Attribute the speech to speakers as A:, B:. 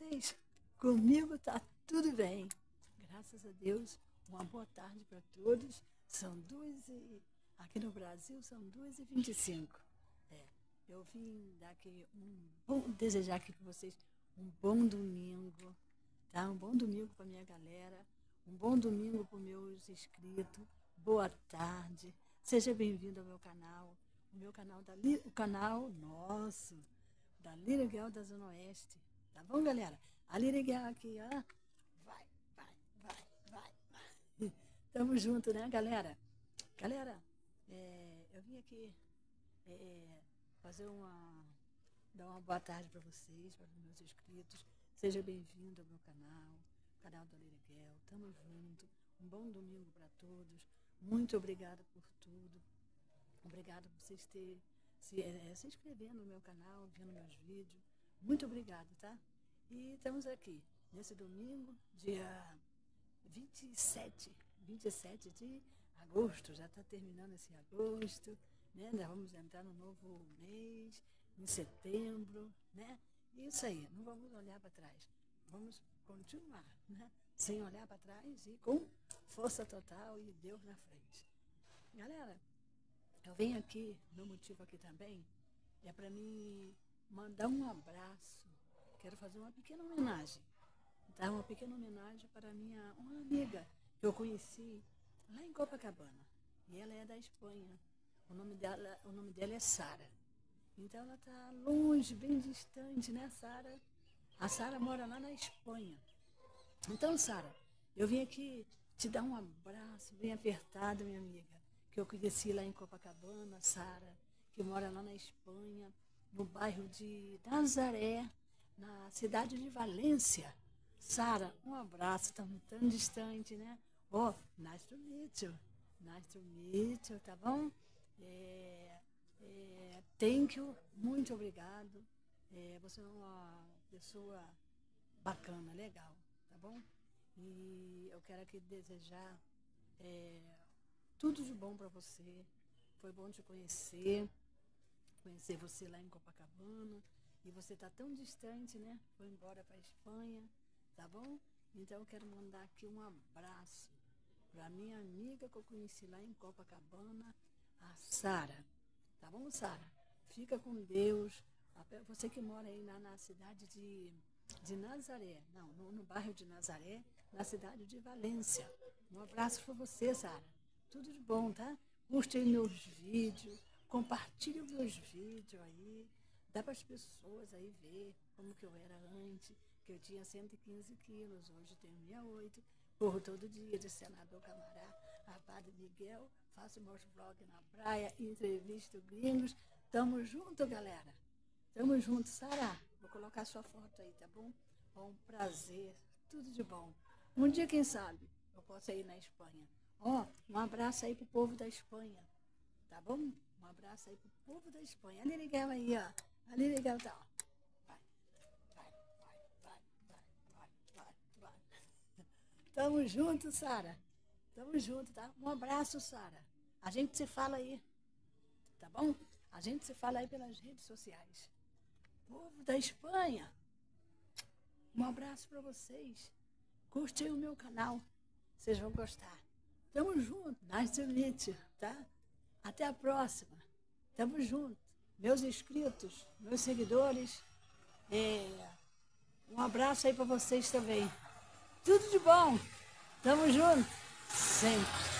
A: vocês? Comigo tá tudo bem. Graças a Deus. Uma boa tarde para todos. São aqui no Brasil são 2h25. Eu vim desejar aqui para vocês um bom domingo, tá? Um bom domingo para minha galera, um bom domingo para os meus inscritos. Boa tarde. Seja bem-vindo ao meu canal. O meu canal o canal nosso, da Liriguel da Zona Oeste. Tá bom, galera? A Liriguel aqui, ó. Vai. Tamo junto, né, galera? Galera, eu vim aqui dar uma boa tarde para vocês, para os meus inscritos. Seja bem-vindo ao meu canal da Liriguel. Tamo junto. Um bom domingo para todos. Muito obrigada por tudo. Obrigada por vocês terem se inscrevendo no meu canal, vendo meus vídeos. Muito obrigada, tá? E estamos aqui nesse domingo, dia 27 de agosto. Já está terminando esse agosto, né? Já vamos entrar no novo mês, em setembro, né? Isso aí, não vamos olhar para trás. Vamos continuar, né? Sem olhar para trás e com força total e Deus na frente. Galera, eu venho aqui, meu motivo aqui também é para mim mandar um abraço. Quero fazer uma pequena homenagem. Tá? Uma pequena homenagem para uma amiga que eu conheci lá em Copacabana. E ela é da Espanha. O nome dela é Sara. Então ela está longe, bem distante, né, Sara? A Sara mora lá na Espanha. Então, Sara, eu vim aqui te dar um abraço bem apertado, minha amiga, que eu conheci lá em Copacabana, Sara, que mora lá na Espanha, no bairro de Nazaré, na cidade de Valência. Sara, um abraço, estamos tão distante, né? Nice to meet you. Nice to meet you, tá bom? Thank you, muito obrigado. Você é uma pessoa bacana, legal, tá bom? E eu quero aqui desejar tudo de bom para você. Foi bom te conhecer você lá em Copacabana. E você está tão distante, né? Foi embora para a Espanha, tá bom? Então eu quero mandar aqui um abraço para minha amiga que eu conheci lá em Copacabana, a Sara. Tá bom, Sara? Fica com Deus. Você que mora aí na cidade de Nazaré, não, no bairro de Nazaré, na cidade de Valência. Um abraço para você, Sara. Tudo de bom, tá? Curte aí meus vídeos, compartilhe os meus vídeos aí. Dá para as pessoas aí ver como que eu era antes, que eu tinha 115 quilos, hoje tenho 68, corro todo dia de Senador Camará a Padre Miguel, faço meus vlogs na praia, entrevisto gringos. Tamo junto, galera. Tamo junto, Sara. Vou colocar sua foto aí, tá bom? Um prazer, tudo de bom. Um dia, quem sabe, eu posso ir na Espanha. Um abraço aí pro povo da Espanha, tá bom? Um abraço aí pro povo da Espanha. Ali legal aí, ó. Ali legal, tá, ó. Vai. Tamo junto, Sara. Tamo junto, tá? Um abraço, Sara. A gente se fala aí, tá bom? A gente se fala aí pelas redes sociais. Povo da Espanha, um abraço para vocês. Curte aí o meu canal. Vocês vão gostar. Tamo junto. Nice to meet you, tá? Até a próxima. Tamo junto. Meus inscritos, meus seguidores, um abraço aí para vocês também. Tudo de bom. Tamo junto. Sempre.